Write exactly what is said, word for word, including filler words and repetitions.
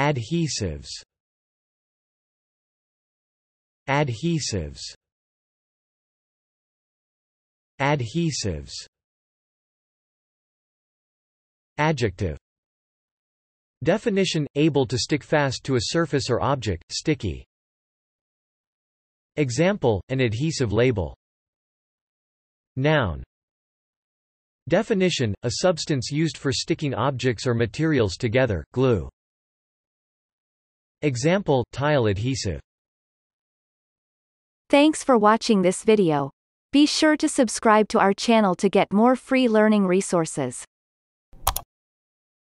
Adhesives. Adhesives. Adhesives. Adjective. Definition: able to stick fast to a surface or object, sticky. Example: an adhesive label. Noun. Definition: a substance used for sticking objects or materials together, glue. Example: tile adhesive. Thanks for watching this video. Be sure to subscribe to our channel to get more free learning resources.